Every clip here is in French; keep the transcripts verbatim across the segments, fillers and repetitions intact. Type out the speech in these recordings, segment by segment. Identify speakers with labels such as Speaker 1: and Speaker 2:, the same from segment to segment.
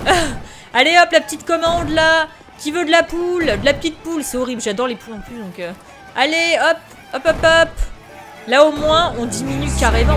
Speaker 1: Allez hop, la petite commande là. Qui veut de la poule? De la petite poule, c'est horrible, j'adore les poules en plus donc... Euh... Allez hop, hop hop hop. Là au moins on diminue carrément.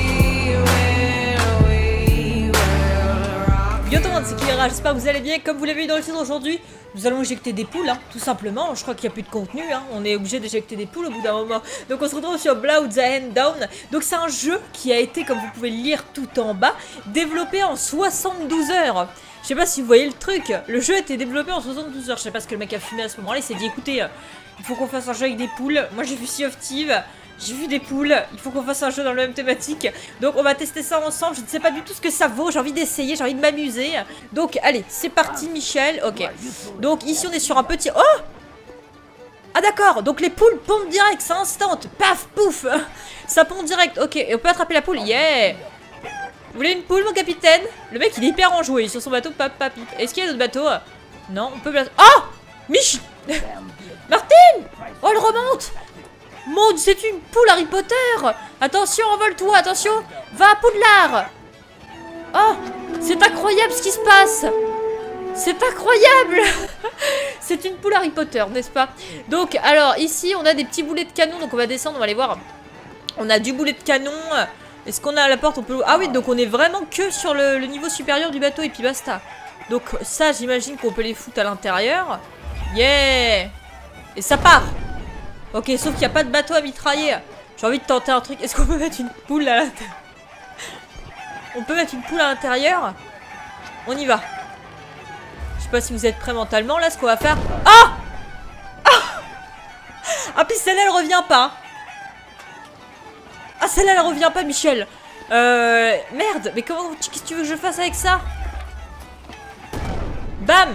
Speaker 1: Yo tout le monde, c'est Kira, j'espère que vous allez bien. Comme vous l'avez vu dans le titre aujourd'hui, nous allons éjecter des poules, hein, tout simplement. Je crois qu'il n'y a plus de contenu, hein. On est obligé d'éjecter des poules au bout d'un moment. Donc on se retrouve sur Blood the Hand Down. Donc c'est un jeu qui a été, comme vous pouvez le lire tout en bas, développé en soixante-douze heures. Je sais pas si vous voyez le truc, le jeu a été développé en soixante-douze heures. Je sais pas ce que le mec a fumé à ce moment-là, il s'est dit écoutez, euh, il faut qu'on fasse un jeu avec des poules. Moi j'ai vu Sea of Thieves, j'ai vu des poules, il faut qu'on fasse un jeu dans la même thématique. Donc on va tester ça ensemble, je ne sais pas du tout ce que ça vaut, j'ai envie d'essayer, j'ai envie de m'amuser. Donc allez, c'est parti Michel, ok. Donc ici on est sur un petit... Oh! Ah d'accord, donc les poules pondent direct, c'est instant, paf, pouf. Ça pond direct, ok, et on peut attraper la poule, yeah. Vous voulez une poule mon capitaine? Le mec il est hyper enjoué, il est sur son bateau, pap, pap, est-ce qu'il y a d'autres bateaux? Non, on peut... Oh! Mich... Martine! Oh elle remonte! Maud, c'est une poule Harry Potter! Attention, envole-toi, attention! Va à Poudlard! Oh! C'est incroyable ce qui se passe! C'est incroyable! C'est une poule Harry Potter, n'est-ce pas? Donc, alors, ici, on a des petits boulets de canon, donc on va descendre, on va aller voir. On a du boulet de canon. Est-ce qu'on a à la porte? On peut... Ah oui, donc on est vraiment que sur le, le niveau supérieur du bateau, et puis basta. Donc ça, j'imagine qu'on peut les foutre à l'intérieur. Yeah! Et ça part! Ok, sauf qu'il n'y a pas de bateau à mitrailler. J'ai envie de tenter un truc. Est-ce qu'on peut mettre une poule à l'intérieur? On peut mettre une poule à l'intérieur? On y va. Je sais pas si vous êtes prêts mentalement. Là, ce qu'on va faire... Ah! Ah! Ah, puis celle-là, elle revient pas. Ah, celle-là, elle revient pas, Michel. Euh... Merde, mais comment... Qu'est-ce que tu veux que je fasse avec ça? Bam!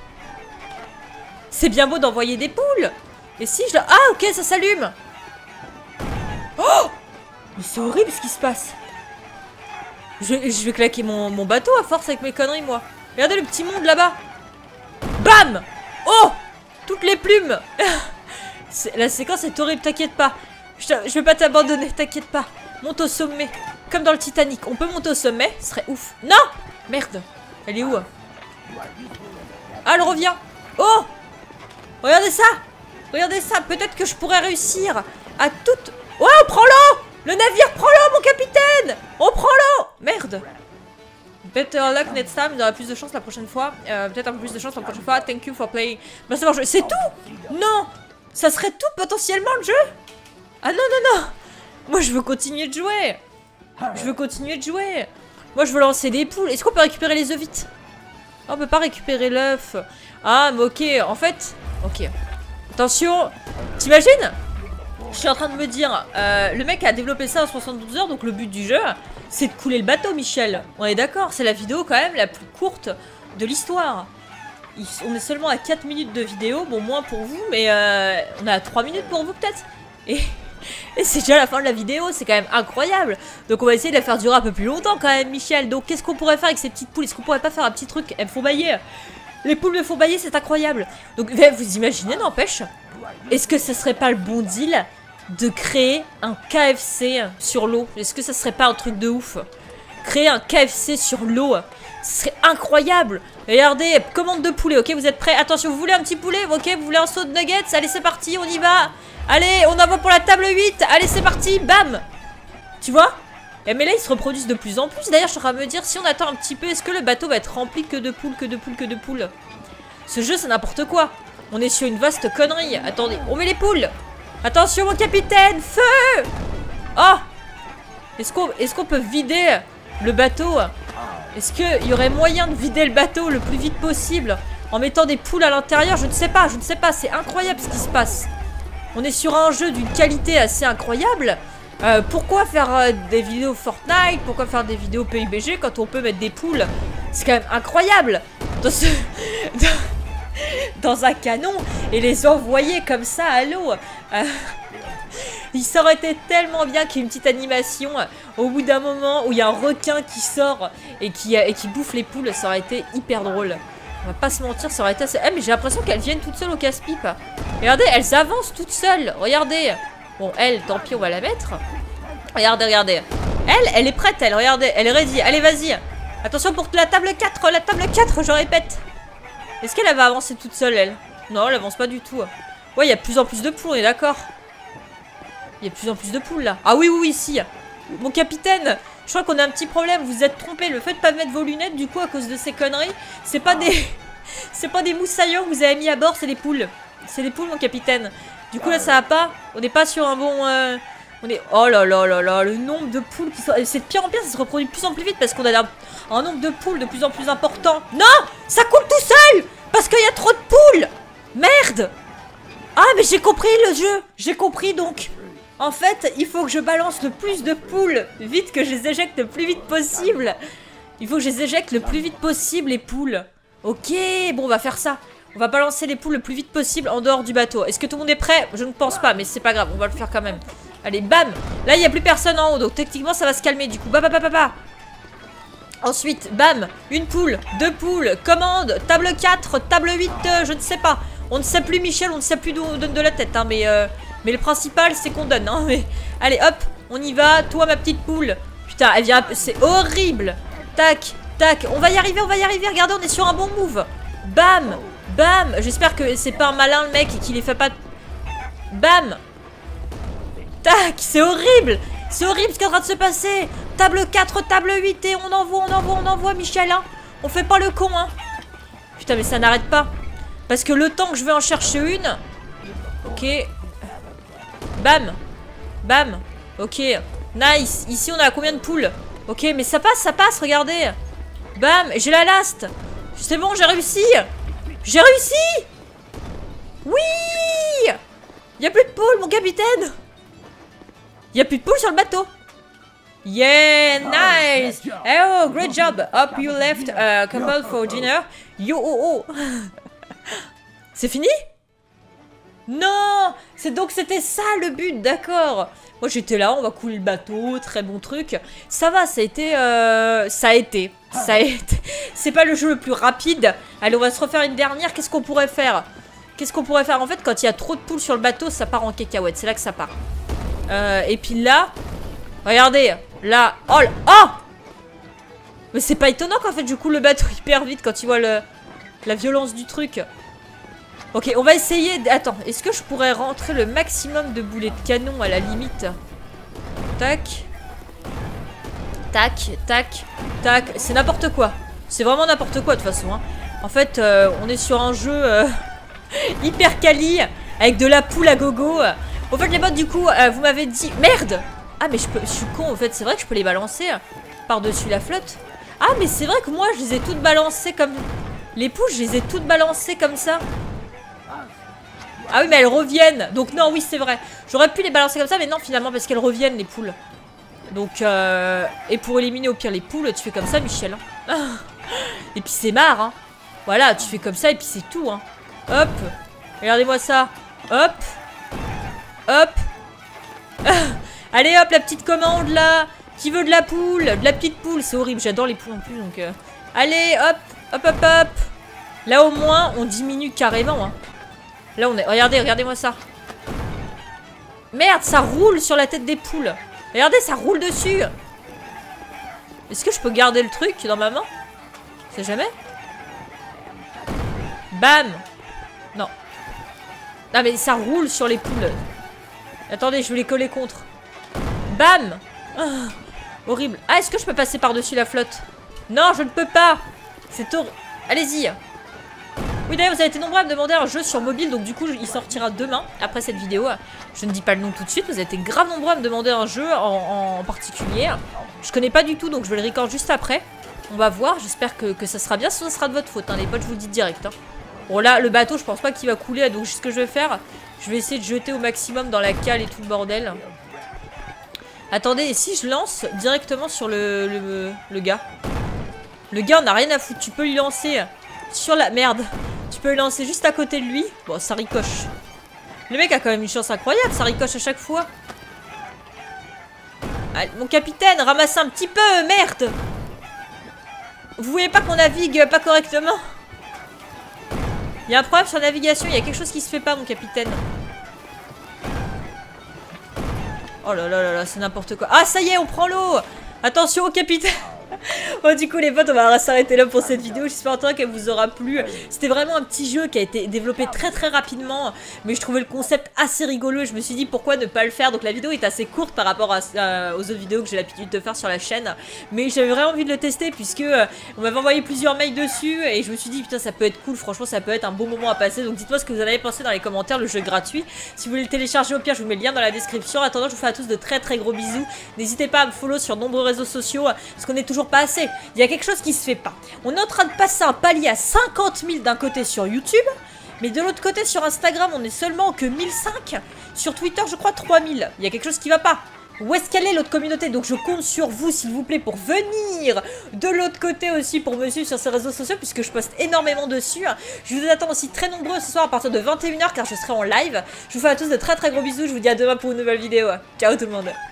Speaker 1: C'est bien beau d'envoyer des poules. Et si je la... Ah ok, ça s'allume. Oh! Mais c'est horrible ce qui se passe. Je, je vais claquer mon, mon bateau à force avec mes conneries moi. Regardez le petit monde là-bas. Bam! Oh! Toutes les plumes. La séquence est horrible, t'inquiète pas. Je, je vais pas t'abandonner, t'inquiète pas. Monte au sommet. Comme dans le Titanic. On peut monter au sommet, ce serait ouf. Non! Merde. Elle est où? Ah, elle revient. Oh! Regardez ça! Regardez ça, peut-être que je pourrais réussir à toute... Oh, on prend l'eau! Le navire prend l'eau, mon capitaine! On prend l'eau! Merde! Better luck next time, il y aura plus de chance la prochaine fois. Euh, peut-être un peu plus de chance la prochaine fois. Thank you for playing. Bah, c'est bon, je... c'est tout! Non! Ça serait tout potentiellement le jeu? Ah non, non, non! Moi, je veux continuer de jouer! Je veux continuer de jouer! Moi, je veux lancer des poules. Est-ce qu'on peut récupérer les œufs vite? Oh, on peut pas récupérer l'œuf. Ah, mais ok, en fait... Ok. Attention, t'imagines? Je suis en train de me dire, euh, le mec a développé ça en soixante-douze heures, donc le but du jeu, c'est de couler le bateau, Michel. On est d'accord, c'est la vidéo quand même la plus courte de l'histoire. On est seulement à quatre minutes de vidéo, bon moins pour vous, mais euh, on a trois minutes pour vous peut-être. Et, et c'est déjà la fin de la vidéo, c'est quand même incroyable. Donc on va essayer de la faire durer un peu plus longtemps quand même, Michel. Donc qu'est-ce qu'on pourrait faire avec ces petites poules? Est-ce qu'on pourrait pas faire un petit truc? Elles me font bailler. Les poules me font bailler, c'est incroyable. Donc vous imaginez, n'empêche, est-ce que ce serait pas le bon deal de créer un K F C sur l'eau? Est-ce que ça serait pas un truc de ouf? Créer un K F C sur l'eau, ce serait incroyable. Regardez, commande de poulet, ok, vous êtes prêts? Attention, vous voulez un petit poulet? Ok, vous voulez un saut de nuggets? Allez, c'est parti, on y va. Allez, on envoie pour la table huit. Allez, c'est parti, bam. Tu vois? Et mais là, ils se reproduisent de plus en plus. D'ailleurs, je suis en train de me dire, si on attend un petit peu, est-ce que le bateau va être rempli que de poules, que de poules, que de poules? Ce jeu, c'est n'importe quoi. On est sur une vaste connerie. Attendez, on met les poules. Attention, mon capitaine, feu! Oh! Est-ce qu'on est-ce qu'on peut vider le bateau? Est-ce qu'il y aurait moyen de vider le bateau le plus vite possible en mettant des poules à l'intérieur? Je ne sais pas, je ne sais pas. C'est incroyable ce qui se passe. On est sur un jeu d'une qualité assez incroyable. Euh, pourquoi faire euh, des vidéos Fortnite? Pourquoi faire des vidéos P U B G quand on peut mettre des poules? C'est quand même incroyable dans, ce... dans un canon et les envoyer comme ça à l'eau. Euh... Il ça aurait été tellement bien qu'il y ait une petite animation au bout d'un moment où il y a un requin qui sort et qui, et qui bouffe les poules. Ça aurait été hyper drôle. On va pas se mentir, ça aurait été assez... Eh, mais j'ai l'impression qu'elles viennent toutes seules au casse-pipe. Regardez, elles avancent toutes seules. Regardez. Bon, elle, tant pis, on va la mettre. Regardez, regardez. Elle, elle est prête, elle. Regardez, elle est ready. Allez, vas-y. Attention pour la table quatre, la table quatre, je répète. Est-ce qu'elle va avancer toute seule, elle? Non, elle avance pas du tout. Ouais, il y a de plus en plus de poules, on est d'accord. Il y a de plus en plus de poules, là. Ah oui, oui, oui, si. Mon capitaine, je crois qu'on a un petit problème. Vous êtes trompé. Le fait de pas mettre vos lunettes, du coup, à cause de ces conneries, c'est pas des... c'est pas des moussaillons que vous avez mis à bord, c'est des poules. C'est des poules, mon capitaine. Du coup, là, ça va pas. On n'est pas sur un bon... Euh... On est... Oh là là là là, le nombre de poules qui sont... C'est de pire en pire, ça se reproduit de plus en plus vite parce qu'on a un... un nombre de poules de plus en plus important. Non, ça coule tout seul parce qu'il y a trop de poules. Merde. Ah, mais j'ai compris le jeu. J'ai compris, donc. En fait, il faut que je balance le plus de poules vite, que je les éjecte le plus vite possible. Il faut que je les éjecte le plus vite possible, les poules. Ok, bon, on va faire ça. On va balancer les poules le plus vite possible en dehors du bateau. Est-ce que tout le monde est prêt? Je ne pense pas, mais c'est pas grave, on va le faire quand même. Allez, bam. Là, il n'y a plus personne en haut, donc techniquement, ça va se calmer. Du coup, bam, bam, bam, bam. Ensuite, bam. Une poule, deux poules, commande, table quatre, table huit, euh, je ne sais pas. On ne sait plus, Michel, on ne sait plus d'où on donne de la tête, hein, mais, euh, mais le principal, c'est qu'on donne. Hein, mais... Allez, hop, on y va. Toi, ma petite poule. Putain, elle vient... C'est horrible. Tac, tac. On va y arriver, on va y arriver. Regardez, on est sur un bon move. Bam, bam. J'espère que c'est pas un malin, le mec, et qu'il les fait pas... Bam. Tac, c'est horrible. C'est horrible ce qui est en train de se passer. Table quatre, table huit, et on envoie, on envoie, on envoie, Michel. Hein. On fait pas le con, hein. Putain, mais ça n'arrête pas. Parce que le temps que je vais en chercher une... Ok. Bam. Bam. Ok. Nice. Ici, on a combien de poules? Ok, mais ça passe, ça passe, regardez. Bam. J'ai la last. C'est bon, j'ai réussi. J'ai réussi. Oui. Il n'y a plus de poules, mon capitaine. Il n'y a plus de poules sur le bateau. Yeah, nice. Oh, great job. Up you left a couple for dinner. Yo, oh, oh. C'est fini? Non. C'est donc c'était ça le but, d'accord. Moi j'étais là, on va couler le bateau, très bon truc. Ça va, ça a été... Euh, ça a été. Ça a été. C'est pas le jeu le plus rapide. Allez, on va se refaire une dernière. Qu'est-ce qu'on pourrait faire? Qu'est-ce qu'on pourrait faire? En fait, quand il y a trop de poules sur le bateau, ça part en cacahuète. C'est là que ça part. Euh, et puis là... Regardez. Là... Oh, oh. Mais c'est pas étonnant qu'en fait je coule le bateau hyper vite quand tu vois le... la violence du truc. Ok, on va essayer... De... Attends, est-ce que je pourrais rentrer le maximum de boulets de canon à la limite? Tac. Tac, tac, tac. C'est n'importe quoi. C'est vraiment n'importe quoi de toute façon. Hein. En fait, euh, on est sur un jeu euh, hyper quali, avec de la poule à gogo. Au fait, les bots, du coup, euh, vous m'avez dit... Merde. Ah, mais je, peux... je suis con, en fait. C'est vrai que je peux les balancer par-dessus la flotte. Ah, mais c'est vrai que moi, je les ai toutes balancées comme... Les poules, je les ai toutes balancées comme ça. Ah oui, mais elles reviennent. Donc non, oui, c'est vrai. J'aurais pu les balancer comme ça, mais non, finalement, parce qu'elles reviennent, les poules. Donc, euh... et pour éliminer au pire les poules, tu fais comme ça, Michel. Hein. Et puis c'est marre, hein. Voilà, tu fais comme ça, et puis c'est tout, hein. Hop. Regardez-moi ça. Hop. Hop. Allez, hop, la petite commande, là. Qui veut de la poule? De la petite poule, c'est horrible. J'adore les poules en plus, donc... Euh... Allez, hop. Hop, hop, hop. Là, au moins, on diminue carrément, hein. Là, on est... Regardez, regardez-moi ça. Merde, ça roule sur la tête des poules. Regardez, ça roule dessus. Est-ce que je peux garder le truc dans ma main? C'est jamais. Bam. Non. Ah, mais ça roule sur les poules. Attendez, je vais les coller contre. Bam. Ah, horrible. Ah, est-ce que je peux passer par-dessus la flotte? Non, je ne peux pas. C'est horrible. Allez-y. Oui, d'ailleurs, vous avez été nombreux à me demander un jeu sur mobile, donc du coup, il sortira demain, après cette vidéo. Je ne dis pas le nom tout de suite, vous avez été grave nombreux à me demander un jeu en, en particulier. Je connais pas du tout, donc je vais le record juste après. On va voir, j'espère que, que ça sera bien, sinon ça sera de votre faute, hein, les potes, je vous le dis direct. Hein. Bon, là, le bateau, je pense pas qu'il va couler, donc ce que je vais faire, je vais essayer de jeter au maximum dans la cale et tout le bordel. Attendez, et si je lance directement sur le, le, le gars? Le gars, on a rien à foutre, tu peux lui lancer sur la... Merde. Tu peux le lancer juste à côté de lui. Bon, ça ricoche. Le mec a quand même une chance incroyable, ça ricoche à chaque fois. Allez, mon capitaine, ramassez un petit peu, merde. Vous voyez pas qu'on navigue pas correctement? Il y a un problème sur la navigation, il y a quelque chose qui se fait pas, mon capitaine. Oh là là là là, c'est n'importe quoi. Ah, ça y est, on prend l'eau. Attention au capitaine. Bon du coup les potes on va s'arrêter là pour cette vidéo. J'espère en tout cas qu'elle vous aura plu. C'était vraiment un petit jeu qui a été développé très très rapidement, mais je trouvais le concept assez rigolo. Je me suis dit pourquoi ne pas le faire. Donc la vidéo est assez courte par rapport à, à, aux autres vidéos que j'ai l'habitude de faire sur la chaîne, mais j'avais vraiment envie de le tester puisque euh, on m'avait envoyé plusieurs mails dessus et je me suis dit putain ça peut être cool, franchement ça peut être un bon moment à passer. Donc dites-moi ce que vous en avez pensé dans les commentaires. Le jeu est gratuit, si vous voulez le télécharger au pire je vous mets le lien dans la description. En attendant je vous fais à tous de très très gros bisous. N'hésitez pas à me follow sur nombreux réseaux sociaux parce qu'on n'est toujours pas assez. Il y a quelque chose qui se fait pas. On est en train de passer un palier à cinquante mille d'un côté sur YouTube, mais de l'autre côté sur Instagram on est seulement que mille cinq. Sur Twitter je crois trois mille. Il y a quelque chose qui va pas. Où est-ce qu'elle est l'autre communauté? Donc je compte sur vous s'il vous plaît pour venir de l'autre côté aussi pour me suivre sur ces réseaux sociaux puisque je poste énormément dessus. Je vous attends aussi très nombreux ce soir à partir de vingt et une heures car je serai en live. Je vous fais à tous de très très gros bisous. Je vous dis à demain pour une nouvelle vidéo. Ciao tout le monde.